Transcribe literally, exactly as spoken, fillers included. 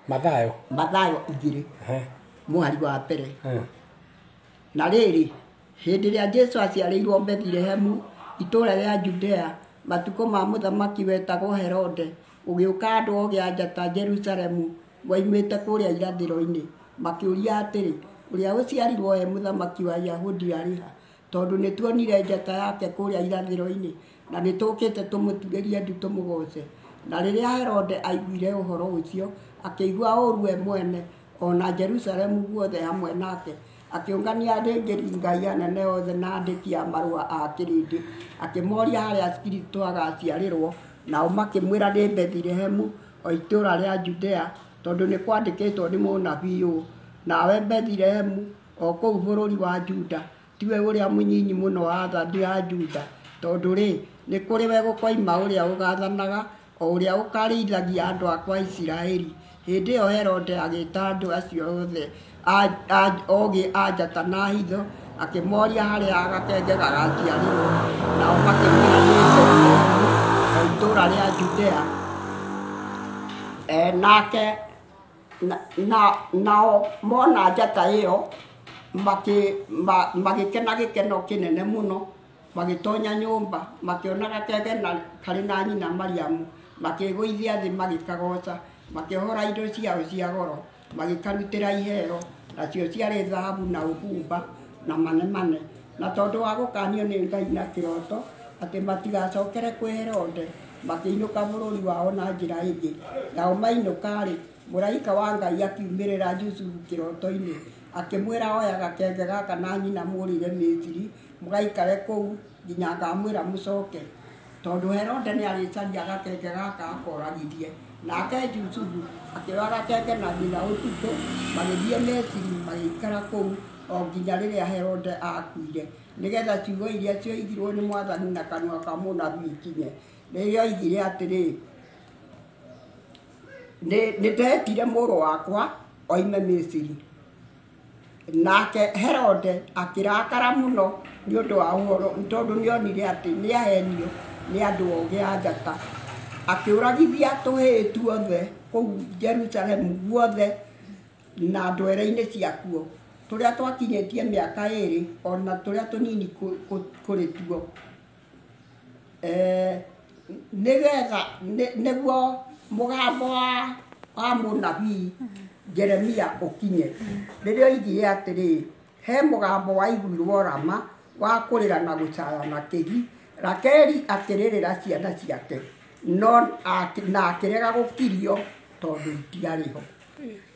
Mathayo mathayo igiri mwari wa mbere na riri hindi ria Jesu aciarĩirwo Bethlehemu itũra ria Judea matuko ma muthamaki wetagwo Herode ũgĩũka andũ ogĩ a njata Jerusalemu waimĩte kũrĩa irathĩro-inĩ makĩũria atĩrĩ ũrĩa ũciarirwo e mũthamaki wa Ayahudi arĩ ha tondũ nĩtuonire njata yake kũrĩa irathĩro-inĩ na nĩtũkĩte tũmũturĩrie ndu tũmũgoce. Na rĩrĩa Herode aiguire ũhoro ũcio akĩigua ũru we mwene ona Jerusalemu guothe hamwe nake akĩũngania athĩnjĩri Ngai anene othe na andĩki a marũa a kĩrĩndĩ akĩmoria harĩa Kristo agaciarĩrwo nao makĩmwĩra nĩ Bethlehemu o itũra rĩa Judea tondũ nĩ kwandĩkĩtwo nĩ mũnabii ũũ nawe Bethlehemu o kũu bũrũri wa Juda tiwe ũrĩa mũnyinyi mũno wa athambi a Juda tondũ rĩ nĩ kũrĩ we gũkoima ũrĩa ũgathanaga o ũrĩa ũkarĩithagia andũ akwa Isiraeli. Hĩndĩ ĩyo Herode agĩĩta andũ acio othe ogĩ a njata na hitho akĩmoria harĩa agakenge gagaciarĩrwo nao makĩmwĩra nĩ Bethlehemu o itũra rĩa Judea. E, nake nao mona njata ĩyo magĩkena gĩkeno kĩnene mũno magĩtonya nyũmba makĩona gakenge karĩ na nyina Mariamu makĩgũithia thĩ magĩkagoca makĩhora indo ciao cia goro magĩkarutĩra iheo nacio ciarĩ thahabu na ũbumba na manemane na tondũ wa gũkanio nĩ Ngai na kĩroto atĩ matigacokere kwĩ Herode makĩinũka bũrũri wao na njĩra ĩngĩ. Nao mainũka-rĩ mũraika wa Ngai akiumĩrĩra Jusufu kĩroto-inĩ akĩmwĩra oya gakenge gaka na nyina mũrĩre Misiri mũgaikare kũu nginya ngamwĩra mũcoke tondũ Herode nĩ arĩcaria gakenge gaka akoragithie. Nake Jusufu akĩoya gakenge na nyina ũtukũ magĩthiĩ Misiri magĩikara kũu o nginya rĩrĩa Herode akuire nĩgetha ciugo iria cioigirwo nĩ Mwathani na kanua ka mũnabii ikinye. Rĩrĩa oigire atĩrĩ nĩndetire mũrũ wakwa oime Misiri. Nake Herode akĩrakara mũno nĩ ũndũ wa ũhoro tondũ nĩonire atĩ nĩahenio nĩ andũ ogĩ a njata akĩũragithia tũhĩĩ tuothe kũu Jerusalemu guothe na ndwere-inĩ ciakuo tũrĩa twakinyĩtie mĩaka ĩrĩ ona tũrĩa tũnini kũrĩ tuo nĩgetha nĩguo mũgambo wa mũnabii Jeremia ũkinye rĩrĩa oigire atĩrĩ he mũgambo waiguirwo Rama wa kũrĩra na gũcaya na kĩgi Rakeli akĩrĩrĩra ciana ciake no na akĩrega gũkirio tondũ itiarĩ ho.